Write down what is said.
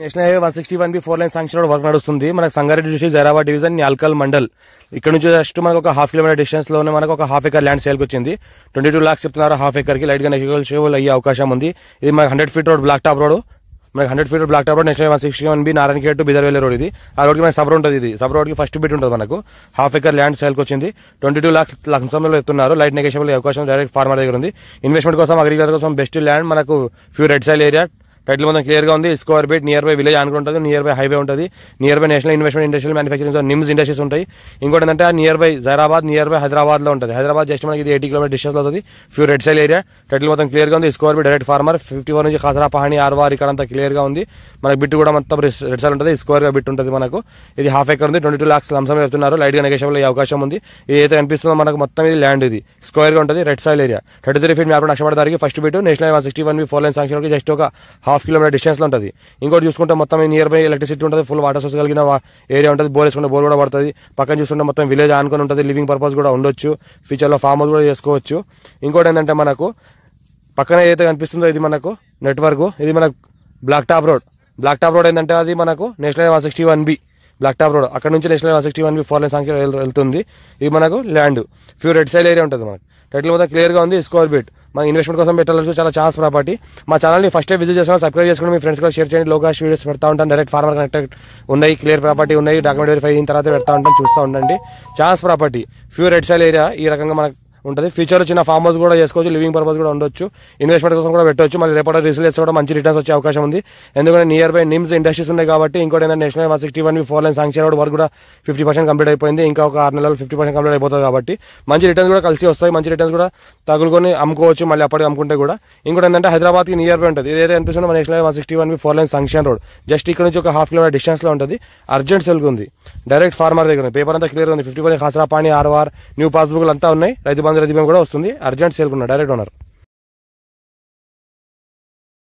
National highway 161B 4 line sanction road work నడుస్తుంది. మనకు Sangareddy district Zaheerabad division Nyalkal mandal. ఇక్కడ నుంచి జస్ట్ మనకు ఒక హాఫ్ కిలోమీటర్ డిస్టెన్స్ లోనే మనకు ఒక హాఫ్ ఎకర్ ల్యాండ్ సేల్కి వచ్చింది. 22 lakhs చెప్తున్నారు హాఫ్ ఎకర్ కి. లైట్ గా నెగోషియబుల్ అయ్యే అవకాశం ఉంది. ఇది మనకు 100 feet road black top road. మనకి 100 feet black top road national 161B Narayankhed to బిదర్వేలి రోడ్. ఇది ఆ రోడ్ కి మనకి సబ్ రోడ్ ఉంటుంది. ఇది సబ్ రోడ్ కి ఫస్ట్ బిట్ ఉంటుంది. మనకు హాఫ్ ఎకర్ ల్యాండ్ సేల్కి వచ్చింది. 22 lakhs లక్షంలో ఎత్తున్నారు. లైట్ నెగోషియబుల్ అవకాశం డైరెక్ట్ ఫార్మర్ దగ్గర ఉంది. ఇన్వెస్ట్మెంట్ కోసం అగ్రికల్చర్ కోసం బెస్ట్ ల్యాండ్. మనకు pure red soil area. Title మొత్తం క్లియర్ గా ఉంది. Square bit near by village అనుకుంటుంది. నియర్ బై హైవే ఉంటుంది. Near by national investment industrial manufacturing NIMZ industries ఉంటాయి. ఇంకోటి ఏంటంటే near by Zaheerabad, near by Hyderabad లో ఉంటుంది. హైదరాబాద్ జస్ట్ మనకి 80 kilometers డిస్టెన్స్ లో ఉంటుంది. Pure red soil area. Title మొత్తం క్లియర్ గా ఉంది. స్క్వేర్ బిట్ డైరెక్ట్ ఫార్మర్ 54 నుంచి ఖాసరా పహాణి ఆర్వార్ ఇక్కడ అంతా క్లియర్ గా ఉంది. మనకి బిట్ కూడా మొత్తం రెడ్ సైల్ ఉంటుంది. స్క్వేర్ గా బిట్ ఉంటుంది. మనకు ఇది హాఫ్ ఎకర్ ఉంది. 22 lakhs లంసం చెప్తున్నారు. లైట్ గా నెగోషియబుల్ అయ్యే అవకాశం ఉంది. ఇది అయితే కనిపిస్తుందో మనకు మొత్తం ఇది ల్యాండ్. ఇది స్క్వేర్ గా ఉంటుంది. Red soil area 33 feet map నక్షపడదారికి first bit national 161B 4 line sanction just ఒక హాఫ్ కిలోమీటర్ డిస్టెన్స్ లో ఉంటుంది. ఇంకోటి చూసుకుంటే మొత్తం నియర్ బై ఎలక్ట్రిసిటీ ఉంటుంది. ఫుల్ వాటర్ సోర్స్ కలిగిన ఏరియా ఉంటుంది. బోర్ వేసుకుంటే బోర్ కూడా పడుతుంది. పక్కన చూసుకుంటే మొత్తం విలేజ్ ఆనుకొని ఉంటుంది. లివింగ్ పర్పస్ కూడా ఉండొచ్చు. ఫ్యూచర్ లో ఫామ్ హౌస్ కూడా చేసుకోవచ్చు. ఇంకోటి ఏంటంటే మనకు పక్కన ఏదైతే కనిపిస్తుందో ఇది మనకు నెట్వర్క్. ఇది మనకు black top road. Black top road ఏంటంటే అది మనకు national 161B black top road. అక్కడ నుంచి నేషనల్ 161B 4 లైన్ శాంక్షన్ వెళ్తుంది. ఇది మనకు land pure red soil area ఉంటుంది. మనకు టైటిల్ మొత్తం క్లియర్ గా ఉంది. స్క్వేర్ బిట్ మన ఇన్వెస్ట్మెంట్ కోసం పెట్టాలి. చాలా ఛాన్స్ ప్రాపర్టీ. మా ఛానల్ని ఫస్ట్ టైం విజిట్ చేస్తున్నా సబ్స్క్రైబ్ చేసుకుని మీ ఫ్రెండ్స్ కూడా షేర్ చేయండి. లోకాష్ వీడియోస్ పెడతా ఉంటాను. డైరెక్ట్ ఫార్మర్ కనెక్టెడ్ ఉన్నాయి. క్లియర్ ప్రాపర్టీ ఉన్నాయి. డాక్యుమెంట్ వెరిఫై అయిన తర్వాత పెడతా ఉంటాను. చూస్తూ ఉండండి. Chance property pure red soil area ఈ రకంగా మనకు ఉంటుంది. ఫ్యూచర్ చిన్న ఫామ్ హౌస్ కూడా చేసుకోవచ్చు. లివింగ్ పర్పస్ కూడా ఉండొచ్చు. ఇన్వెస్ట్మెంట్ కోసం కూడా పెట్టవచ్చు. మళ్ళీ రేపటి రిజిల్ చేస్తే కూడా మంచి రిటర్న్స్ వచ్చే అవకాశం ఉంది. ఎందుకంటే నియర్ బై నిమ్స్ ఇండస్ట్రీస్ ఉన్నాయి కాబట్టి. ఇంకోటి ఏంటంటే national 161B 4 line sanction road వరకు కూడా 50% కంప్లీట్ అయిపోయింది. ఇంకా ఒక 6 నెలలు 50% కంప్లీట్ అయిపోతుంది కాబట్టి మంచి రిటర్న్స్ కూడా కలిసి వస్తాయి. మంచి రిటర్న్స్ కూడా తగులుకొని అమ్ముకోవచ్చు. మళ్ళీ అప్పటికి అమ్ముకుంటే కూడా. ఇంకోటి ఏంటంటే హైదరాబాద్ కి నియర్ బై ఉంటుంది. ఇదైతే అనిపిస్తుంది మన national 161B 4 line sanction road just ఇక్కడ నుంచి ఒక హాఫ్ కిలోమీటర్ డిస్టెన్స్ లో ఉంటుంది. అర్జెంట్ సెల్ ఉంది. డైరెక్ట్ ఫార్మర్ దగ్గర ఉంది. పేపర్ అంతా క్లియర్ ఉంది. 54 ఖాసరా పాణి ఆర్వార్ న్యూ పాస్బుక్ అంతా ఉన్నాయి. రైతు బంధు కూడా వస్తుంది. Urgent sale direct owner.